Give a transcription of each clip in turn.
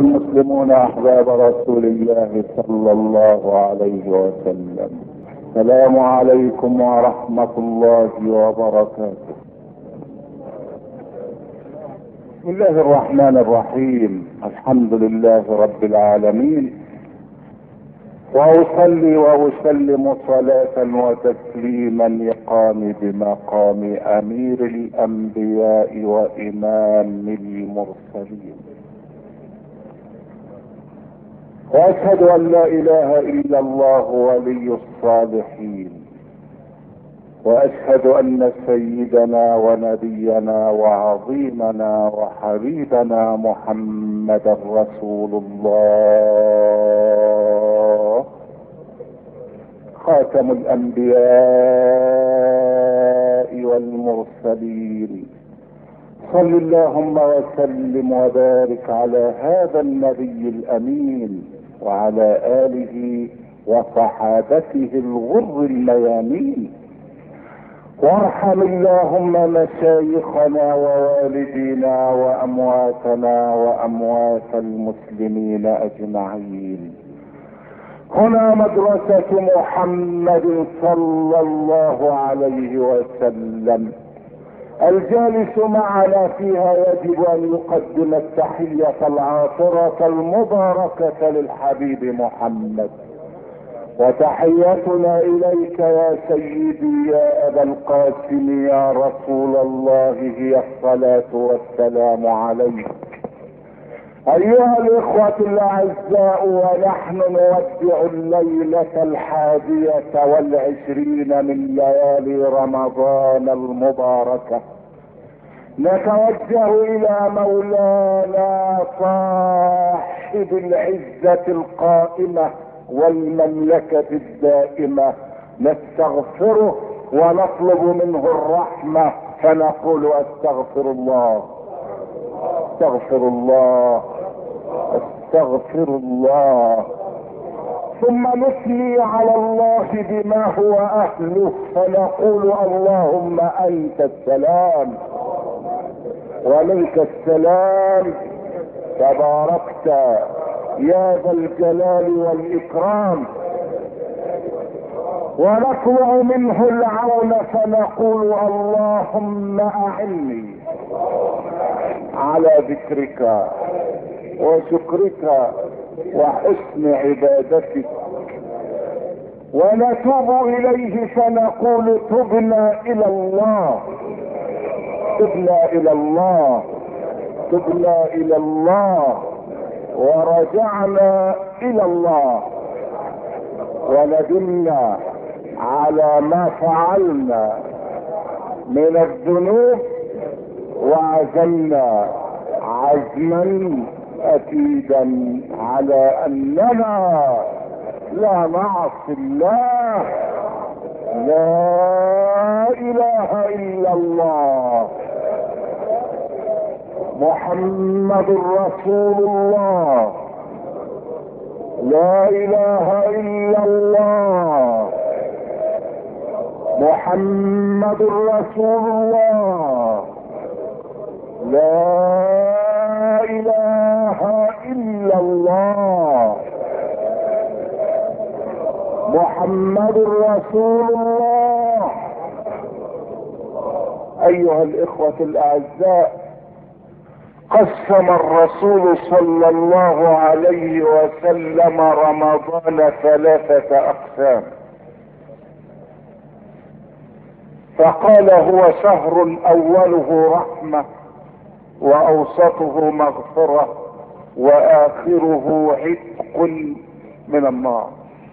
المسلمون احباب رسول الله صلى الله عليه وسلم، السلام عليكم ورحمة الله وبركاته. بسم الله الرحمن الرحيم، الحمد لله رب العالمين، واصلي واسلم صلاة وتسليما يقام بمقام امير الانبياء وامام المرسلين، واشهد ان لا اله الا الله ولي الصالحين، واشهد ان سيدنا ونبينا وعظيمنا وحبيبنا محمدا رسول الله، خاتم الانبياء والمرسلين. صل اللهم وسلم وبارك على هذا النبي الامين وعلى اله وصحابته الغر الميامين، وارحم اللهم مشايخنا ووالدينا وامواتنا واموات المسلمين اجمعين. هنا مدرسة محمد صلى الله عليه وسلم، الجالس معنا فيها يجب ان يقدم التحية العاطرة المباركة للحبيب محمد، وتحيتنا اليك يا سيدي يا ابا القاسم يا رسول الله هي الصلاة والسلام عليك. ايها الاخوة الاعزاء، ونحن نودع الليلة 21 من ليالي رمضان المباركة، نتوجه الى مولانا صاحب العزة القائمة والمملكة الدائمة، نستغفره ونطلب منه الرحمة، فنقول استغفر الله استغفر الله استغفر الله، ثم نثني على الله بما هو اهله، فنقول اللهم انت السلام ومنك السلام، تباركت يا ذا الجلال والاكرام، ونطلع منه العون، فنقول اللهم اعني على ذكرك وشكرك وحسن عبادتك، ونتوب اليه فنقول تبنا الى الله تبنا الى الله تبنا الى الله، ورجعنا الى الله، وندمنا على ما فعلنا من الذنوب، وعزمنا عزما اكيدا على اننا لا نعصي الله، لا اله الا الله، محمد رسول الله، لا اله الا الله، محمد رسول الله، لا اله الا الله، محمد رسول الله. ايها الاخوة الاعزاء، قسم الرسول صلى الله عليه وسلم رمضان 3 اقسام، فقال هو شهر اوله رحمة، واوسطه مغفرة، واخره عتق من النار.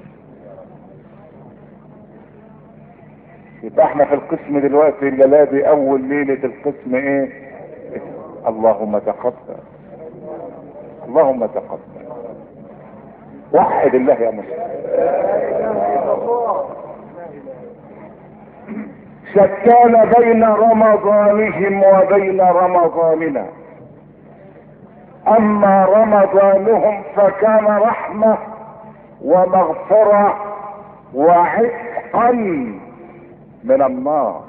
يبقى احنا في القسم دلوقتي، الليلة دي اول ليلة القسم ايه؟ اللهم تقبل، اللهم تقبل. وحد الله يا مسلم. شتان بين رمضانهم وبين رمضاننا، اما رمضانهم فكان رحمة ومغفرة وعتقا من النار،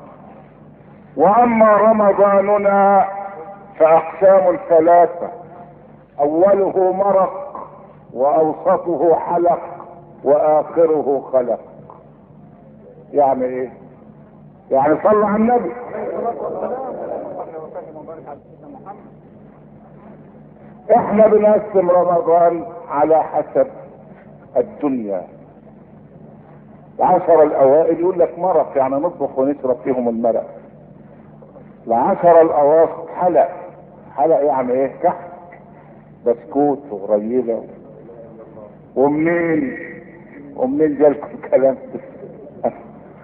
واما رمضاننا فاقسام 3: اوله مرق واوسطه حلق واخره خلق. يعني ايه؟ يعني صلوا على النبي. احنا بنقسم رمضان على حسب الدنيا. 10 الاوائل يقول لك مرق، يعني نطبخ ونشرب فيهم المرق. 10 الاواسط حلق. حلق يعني ايه؟ كحك، بسكوت وغريبه. ومنين جالكم الكلام ده؟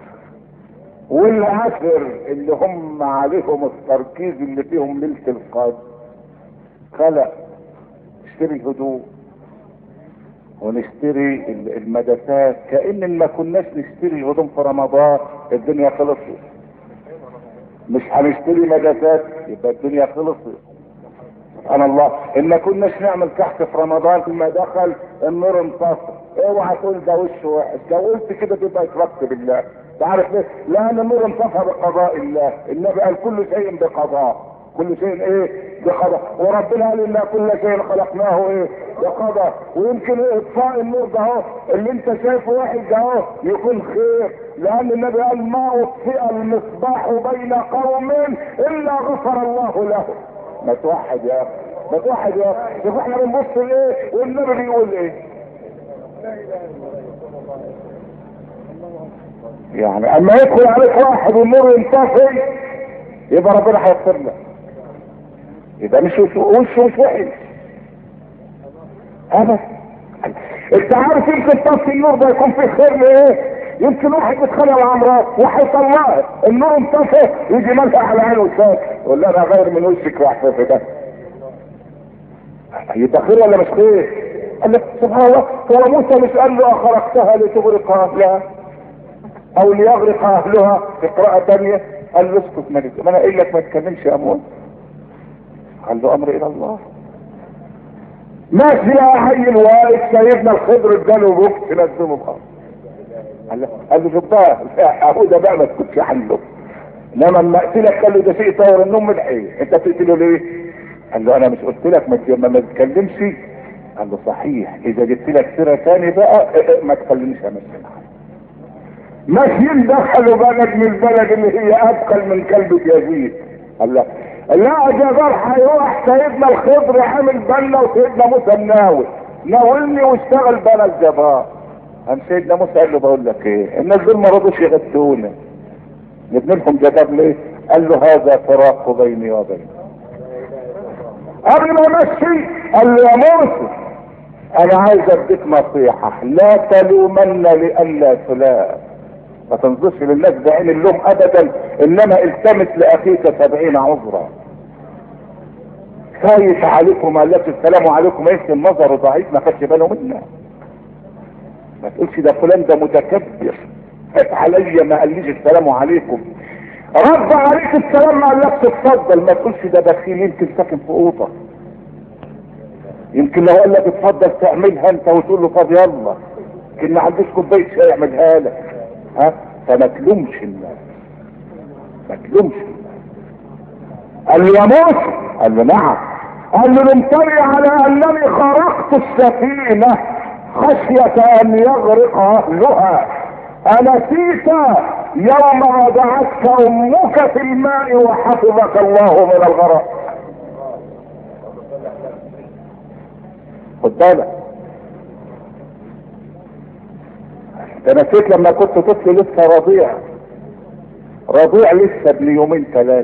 والعشر اللي هم عليهم التركيز اللي فيهم ليله القدر خلق. نشتري الهدوء ونشتري المدفات، كأن ما كناش نشتري الهدوم في رمضان الدنيا خلصت. مش هنشتري مدفات يبقى الدنيا خلصت. سبحان الله، ان ما كناش نعمل كحك في رمضان لما دخل النور انطفى. اوعى تقول ده وش وحش، لو قلت كده تبقى اشركت بالله. تعرف ليه؟ لان النور انطفى بقضاء الله. النبي قال كل شيء بقضاء. كل شيء ايه؟ بقضاء. وربنا قال ان كل شيء خلقناه ايه؟ بقضاء. ويمكن اطفاء النور ده اهو اللي انت شايفه وحش ده اهو يكون خير، لان النبي قال ما اطفئ المصباح بين قوم الا غفر الله له. ما توحد يا اخي، ما توحد يا اخي. شوف احنا بنبص لايه والنبي بيقول ايه. يعني اما يدخل عليك واحد والنور ينطفي يبقى ربنا هيغفر لك. يبقى مش وشه مش وحش ابدا. انت عارف يمكن طفي النور ده يكون فيه خير لايه؟ يمكن واحد بيتخانق مع مراته وهيطلعها، النور انطفى يجي ملح على عينه وساكت يقول لها انا غير من وشك واحفظ ده. يبقى خير ولا مش خير؟ قال لك سبحان الله، هو موسى مش قال له اخرجتها لتغرق اهلها او ليغرق اهلها؟ في قراءة تانية قال له اسكت ملك، ما انا قايل لك ما تكلمش يا موسى. قال له امر الى الله. ماشي يا عيل واقف سيدنا الخضر اداله بوكس نزله بقى. قال له شوف بقى ابو ده بقى ما تكونش عنه، انما لما اقتلك قال له ده شيء طور النوم من الحين، انت بتقتله ليه؟ قال له انا مش قلت لك ما تتكلمش؟ قال له صحيح، اذا جبت لك سيره ثاني بقى ما تخلينيش امشي معاك. ماشيين دخلوا بلد من البلد اللي هي ابقل من كلبة يزيد. قال لا لا جبار هيروح سيدنا الخضر عامل بنا وسيدنا موسى ناولني واشتغل بنا الجبار. قام سيدنا موسى قال له بقول لك ايه، الناس دول ما رضوش يغدونا نبني لهم جباب ليه؟ قال له هذا فراق بيني وبينك. قبل ما يمشي قال له يا موسى انا عايز اديك نصيحه، لا تلومن لئلا تلام. ما تنظرش للناس بعين اللوم ابدا، انما التمس لاخيك 70 عذرا. خايف عليكم ما قالكش السلام عليكم، يمكن النظر ضعيف ما خدش باله منه. ما تقولش ده فلان ده متكبر فات عليا ما قاليش السلام عليكم. رد عليك السلام ما قالكش اتفضل. ما تقولش ده بخيل يمكن ساكن في اوضه، يمكن لو قال لك اتفضل تعملها انت وتقول له طب يلا، يمكن ما عندوش كوبايه شاي يعملها لك. ها؟ فما تلومش الناس، ما تلومش الناس. قال له يا موسى، قال له نعم. قال له لمتني على انني خرقت السفينه خشيه ان يغرق اهلها، انسيت يوم وضعتك امك في الماء وحفظك الله من الغرق. خد بالك، انت نسيت لما كنت طفل لسه رضيع لسه ابن يومين 3،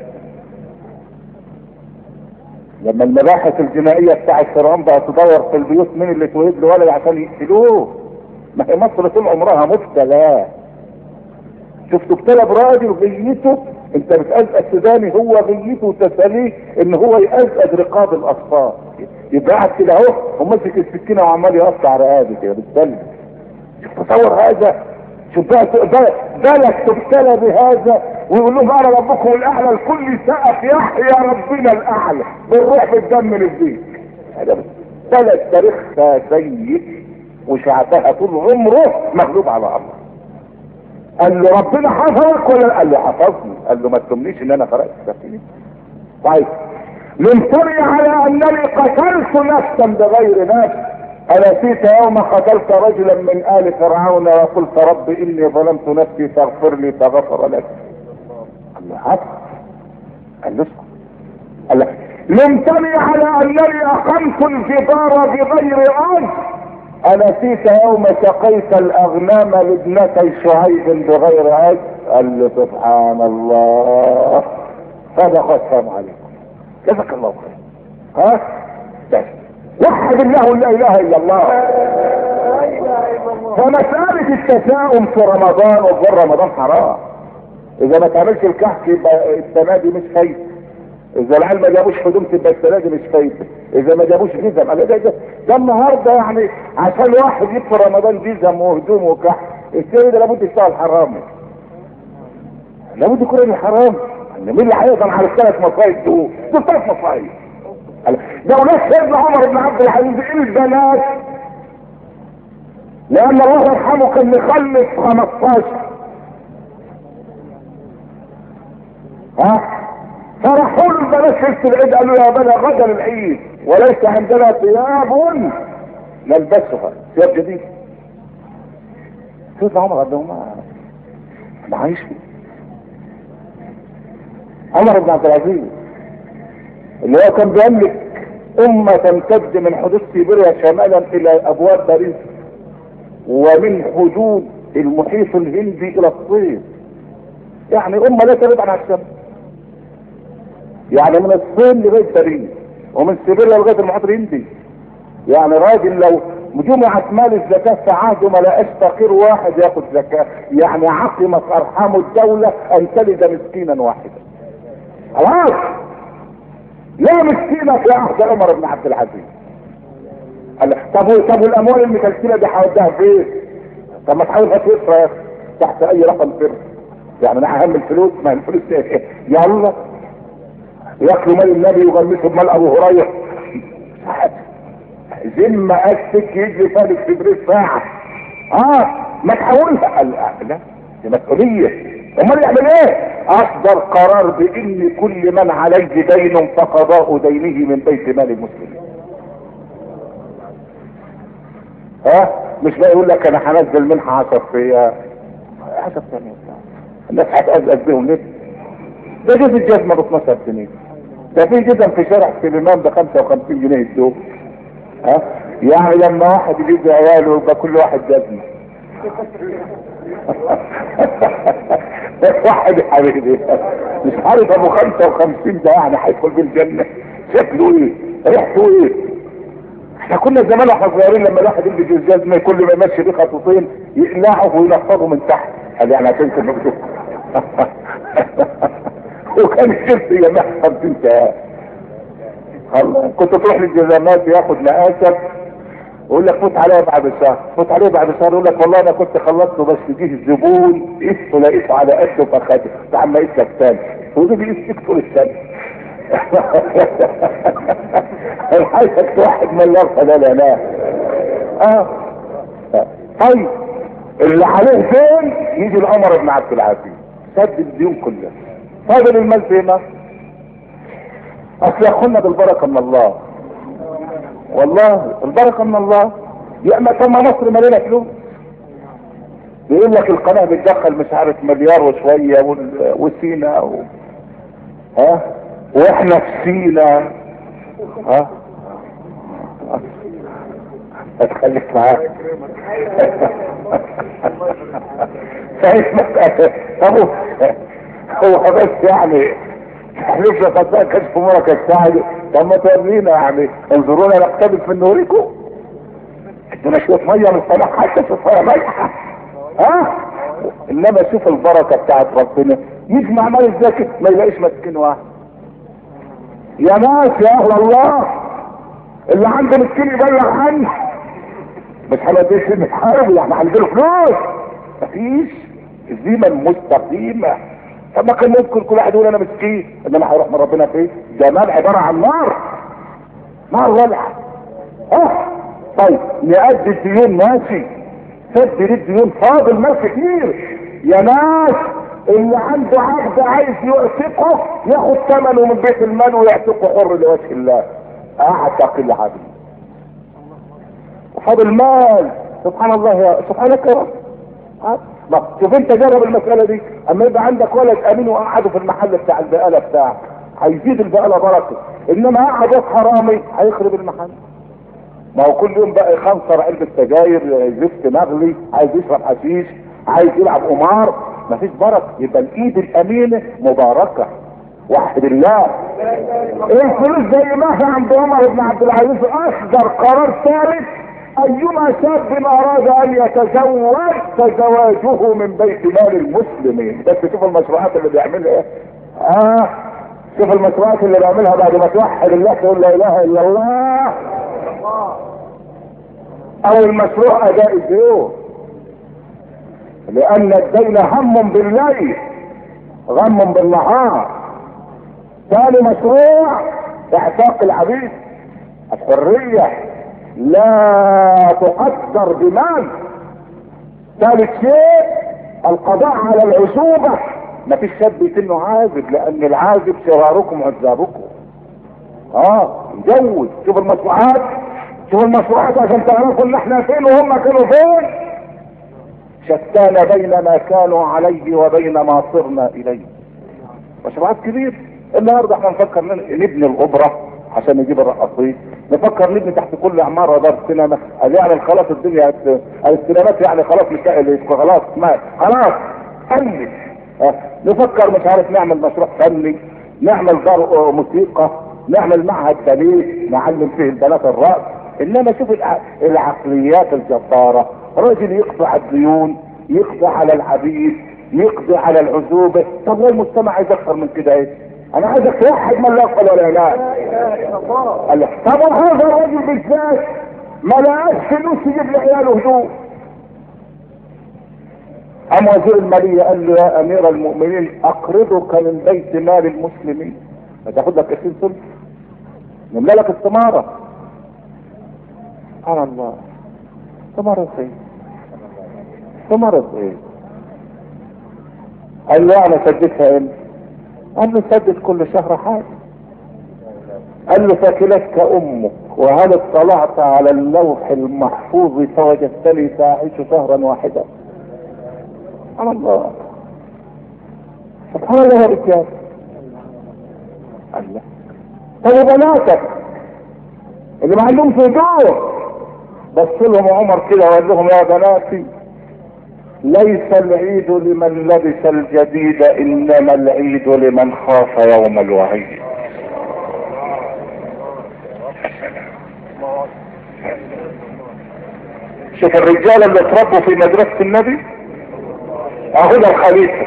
لما المباحث الجنائية بتاعت فرعون بقى تدور في البيوت مين اللي اتولد له ولد عشان يقتلوه. ما هي مصر طول عمرها مبتلى. شفت ابتلى براجل غيته، انت بتأزأد سوداني هو غيته وتساليه ان هو يأزأد رقاب الاطفال، يبقى قاعد كده اهو وماسك السكينه وعمال يقطع رقابي كده بالسلم. شوف تصور هذا، شوف بالك تبتلى بهذا ويقول لهم انا ربكم الاعلى، الكل سقف يحيى ربنا الاعلى بالروح بالدم من الدين. هذا ثلاث تاريخها سيء وشعبها طول عمره مغلوب على الله. قال له ربنا حفظك ولا؟ قال له حفظني. قال له ما تلومنيش ان انا خرقت السفينه. طيب لمتني على انني قتلت نفسا بغير نفس. أنسيت يوم قتلت رجلا من آل فرعون وقلت رب إني ظلمت نفسي فاغفر لي فغفر لك. الله عبد قال له قال لك لمتني على أنني أقمت الجدار بغير أرض. أنسيت يوم سقيت الأغنام لابنتي شعيب بغير أرض. قال له سبحان الله صدق السلام عليكم جزاك الله خير. ها بس وحد الله لا اله الا الله. فمسألة التشاؤم في رمضان وغير رمضان حرام. اذا ما تعملش الكحك يبقى السنة دي مش فايدة. اذا العيال ما جابوش هدوم تبقى السنة دي مش فايدة. اذا ما جابوش جزم ده النهارده يعني عشان واحد يدخل رمضان جزم وهدوم وكحك السنة ده لابد يشتغل حرام. لابد يكون الحرام. مين اللي هيقدر على الثلاث مصايب دول؟ دول ثلاث مصايب. ده ولاد سيدنا عمر بن عبد العزيز البنات لان الله يرحمه كان مخلف 15. فرحوا له البنات ليله العيد قالوا يا بنا غدا العيد وليس عندنا ثياب نلبسها، ثياب جديده. سيدنا عمر قال لهم ما عايش فيه. عمر بن عبد العزيز اللي هو كان بيملك امة تمتد من حدود سيبيريا شمالا الى ابواب باريس ومن حدود المحيط الهندي الى الصين، يعني امة لا تبعد عن الشمس، يعني من الصين لغاية باريس ومن سيبيريا لغاية المحيط الهندي. يعني راجل لو جمعت مال الزكاة في عهده ما لقاش فقير واحد ياخد زكاة، يعني عقمت ارحام الدولة ان تلد مسكينا واحدا. خلاص لا مسكينك يا عهد عمر بن عبد العزيز. قال لك طب والاموال المكلكله دي هوديها فين؟ طب ما تحاول تصرفها يا اخي تحت اي رقم سر. يعني انا اهم الفلوس، ما الفلوس ايه؟ يلا ياكلوا مال النبي ويغمسوا بمال ابو هريره. ذمه اسك يجري ثالث في بريد ساعه. ما تحاولها. لا دي مسؤوليه. امال يعمل ايه؟ اصدر قرار بان كل من عليه دين فقضاء دينه من بيت مال المسلمين. مش بقى يقول لك انا هنزل منها 10 فيها 10 ثانية الناس هتأزأز بيهم ليه؟ ده جزء الجزمة ب 12 جنيه. ده في جزم في شارع سليمان ب 55 جنيه الدوب. يعني لما واحد يجيب عياله يبقى كل واحد جزمة. واحد يا حبيبي مش عارف ابو 55 ده يعني هيدخل بالجنة شكله ايه؟ ريحته ايه؟ احنا كنا زمان واحنا صغيرين لما الواحد يلبس الجزمة كل ما يمشي بيه خطوتين يقلعه وينفضه من تحت. قال يعني عشان كده مكتوب. وكان الشمس يا 50 ساعة. كنت تروح للجزمات ياخد مقاسك ويقول لك فوت عليا بعد شهر، فوت عليه بعد شهر يقول لك والله انا كنت خلصته بس جه الزبون قيسته لقيته على قده فخده، تعال ما قيس لك تاني ودي بيقيسك طول السنه. عايزك واحد مليار فلا لا. طيب اللي عليه فين؟ يجي العمر بن عبد العزيز سد الديون كلها. فاضل المال فين؟ اصل ياخدنا بالبركه من الله. والله البركه من الله. يا اما طب مصر مليانه فلوس. بيقول لك القناه بتدخل مش عارف مليار وشويه وسينا واحنا في سينا اتخليك معاك. هو بس يعني تحلفش قد كشف مرك الساعد. طب ما تورينا يعني انظرونا نقتبس من نوركم. ادونا شويه ميه من الصلاح حتى شويه ملح. انما شوف البركه بتاعت ربنا يجمع مال الزكاه ما يلاقيش مسكين واحد. يا ناس يا اهل الله اللي عنده مسكين يبلغ عنه. مش هنقدرش نتحارب يعني هنديله فلوس. مفيش زمن مستقيمه. طب ما كان ممكن كل واحد يقول انا مسكين انما هيروح من ربنا فين؟ ده مال عباره عن نار. نار ولعه. طيب نأدي الديون ماشي. سد الديون فاضل مال كتير. يا ناس اللي عنده عبد عايز يعتقه ياخد ثمنه من بيت المال ويعتقه حر لوجه الله. اعتق العبد وخد المال. سبحان الله يا سبحانك يا رب. شوف انت جرب المسألة دي، اما يبقى عندك ولد امين وقعده في المحل بتاع البقالة بتاعك هيزيد البقالة بركة، انما قعد حرامي هيخرب المحل. ما هو كل يوم بقى يخنصر علبة سجاير، زفت مغلي، عايز يشرب حشيش، عايز يلعب قمار، مفيش بركة. يبقى الايد الامينة مباركة. وحد الله. الفلوس زي ما هي عند عمر بن عبد العزيز اصدر قرار ثالث: ايما شاب اراد ان يتزوج فزواجه من بيت مال المسلمين. بس شوف المشروعات اللي بيعملها ايه. شوف المشروعات اللي بيعملها بعد ما توحد الله تقول لا اله الا الله. اول مشروع اداء الديون، لان الدين هم بالليل غم بالنهار. ثاني مشروع اعتاق العبيد، الحرية لا تقدر بمال. ثالث شيء القضاء على العزوبة، ما فيش شاب يتنه عازب، لان العازب شراركم عذابكم. نجوز. شوف المشروعات، شوف المشروعات عشان تعرفوا ان احنا فين وهم كانوا فين. شتان بين ما كانوا عليه وبين ما صرنا اليه. مشروعات كبير. النهارده احنا نفكر نبني الاوبرا عشان نجيب الرقاصين، نفكر نبني تحت كل عماره دار سينما، يعني خلاص الدنيا السينمات يعني خلاص خلاص ما خلاص فني. نفكر مش عارف نعمل مشروع فني، نعمل دار موسيقى، نعمل معهد باليه نعلم فيه البنات الرقص. انما شوف العقليات الجباره، راجل يقضي على الديون، يقضي على العبيد، يقضي على العزوبه. طب ليه المجتمع عايز اكثر من كده ايه؟ انا عايزك توحد من لا يقبل ولا لا. طب هذا الرجل بالذات ما لقاش فلوس يجيب لعياله هدوء. قام وزير الماليه قال له يا امير المؤمنين اقرضك من بيت مال المسلمين، هتاخد لك 20 سلف نملى لك الثماره. سبحان الله. ثمره ايه؟ ثمره ايه؟ قال له انا سددتها امتى؟ قال له سدد كل شهر حاجه. قال له ثكلتك امك وهل اطلعت على اللوح المحفوظ فوجدتني تعيش شهرا واحدا. سبحان الله. سبحان الله يا رجال. الله. طب بناتك اللي ما عندهمش هدوء، بص لهم عمر كده وقال لهم يا بناتي ليس العيد لمن لبس الجديد انما العيد لمن خاف يوم الوعيد. شوف الرجال اللي اتربوا في مدرسة النبي اهو ده الخليفة.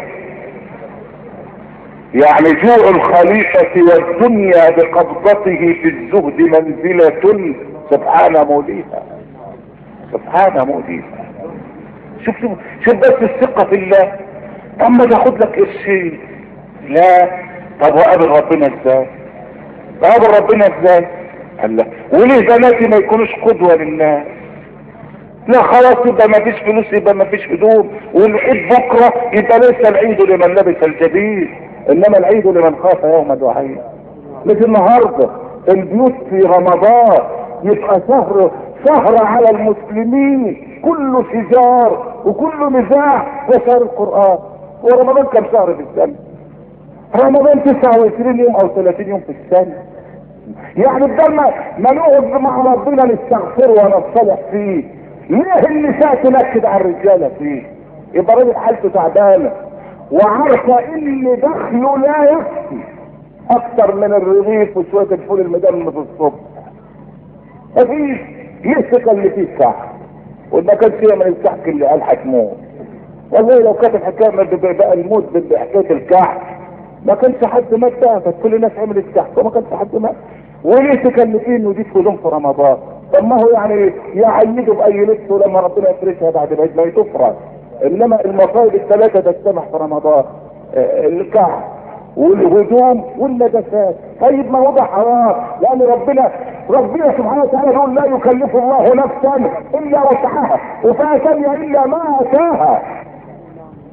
يعني جوع الخليفة والدنيا بقبضته في الزهد منزلة سبحان موليها، سبحان موليها. شوف بس الثقة في الله. اما تاخد لك قرشين لا. طب وقابل ربنا ازاي؟ وقابل ربنا ازاي؟ قال لا. وليه بناتي ما يكونوش قدوة للناس؟ لا خلاص يبقى ما فيش فلوس، يبقى ما فيش هدوم، والعيد بكرة يبقى ليس العيد لمن لبس الجديد انما العيد لمن خاف يوم الوعيد. مثل النهارده البيوت في رمضان يبقى سهر على المسلمين، كله شجار وكله مزاح وشهر القرآن. ورمضان كم شهر في السنة؟ رمضان 29 يوم او 30 يوم في السنة. يعني بدل ما نقعد مع ربنا نستغفر ونصلح فيه، ليه النساء تنكد على الرجالة فيه؟ يبقى راجل حالته تعبانة وعارفة ان دخله لا يكفي اكتر من الرغيف وشوية الفول المدمر في الصبح. مفيش يسكى اللي فيه الكحك، وما كانش هي من الكحك اللي قال هتموت. والله لو كانت الحكايه بقى الموت بحكايه الكحك ما كانش حد مات بقى، كانت كل الناس عملت كحك وما كانش حد مات. وليه تكلفين ودي هدوم في رمضان؟ طب ما هو يعني يعيدوا باي لبس لما ربنا يفرشها بعد العيد ما يتفرج. انما المصايب الثلاثه تجتمع في رمضان، الكحك والهدوم والنجاسات. طيب ما هو ده حرام، لان ربنا سبحانه وتعالى يقول لا يكلف الله نفسا الا وسعها، وفيها ثانيه الا ما اتاها.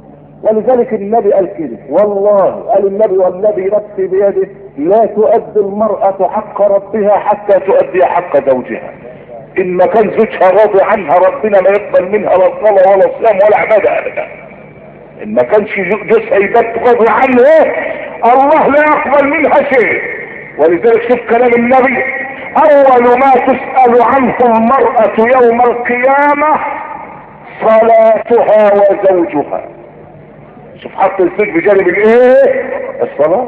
ولذلك النبي قال كده، والله قال النبي والذي نفسي بيده لا تؤدي المرأة حق ربها حتى تؤدي حق زوجها. ان ما كان زوجها راضي عنها ربنا ما يقبل منها لا صلاة ولا صيام ولا عبادة ابدا. ان ما كانش جوزها يبات راضي عنه الله لا يقبل منها شيء. ولذلك شوف كلام النبي، اول ما تسأل عنه المرأة يوم القيامة صلاتها وزوجها. شوف حط الزوج بجانب الايه؟ الصلاة،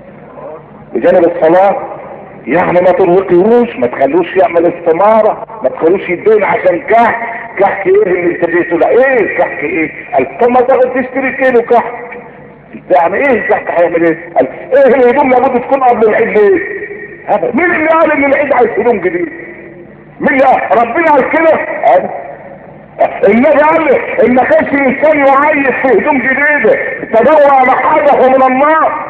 بجانب الصلاة. يعني ما ترهقيهوش، ما تخلوش يعمل استمارة، ما تخلوش يدين عشان كحك ايه اللي انت جيته؟ لا ايه الكحك ايه؟ قال طب ما تاخد تشتري كيلو كحك. يعني ايه الكحك هيعمل ايه؟ قال ايه الهدوم لابد تكون قبل العيد ليه؟ مين اللي قال ان العيد عايز هدوم جديد؟ مين اللي قال؟ ربنا قال كده؟ النبي قال ان ما كانش انسان يعيش في هدوم جديده تدور مقعده من النار.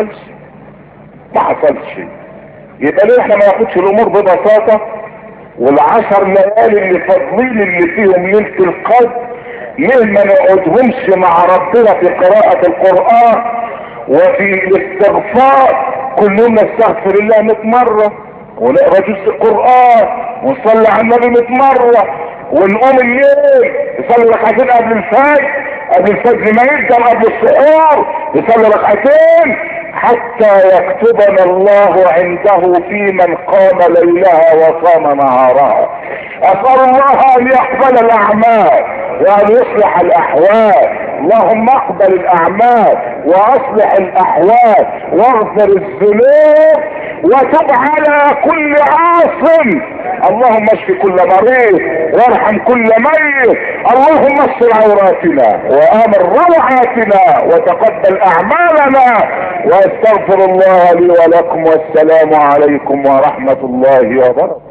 ما حصلش. يبقى ليه احنا ما ناخدش الامور ببساطه؟ والعشر ليالي اللي فاضلين اللي فيهم ليله القدر ليه ما نقعدهمش مع ربنا في قراءه القران وفي الاستغفار؟ كل يوم نستغفر الله 100 مره، ونقرا جزء القران، ونصلي على النبي 100 مره، ونقوم الليل نصلي ركعتين قبل الفجر ما يقدم، قبل السحور نصلي ركعتين، حتى يكتبنا الله عنده في من قام ليلها وصام نهارها. اسأل الله ان يقبل الاعمال وان يصلح الاحوال. اللهم اقبل الاعمال واصلح الاحوال واغفر الذنوب وتب على كل عاصم. اللهم اشف كل مريض وارحم كل ميت. اللهم استر عوراتنا وامن روعاتنا وتقبل اعمالنا. واستغفر الله لي ولكم، والسلام عليكم ورحمة الله وبركاته.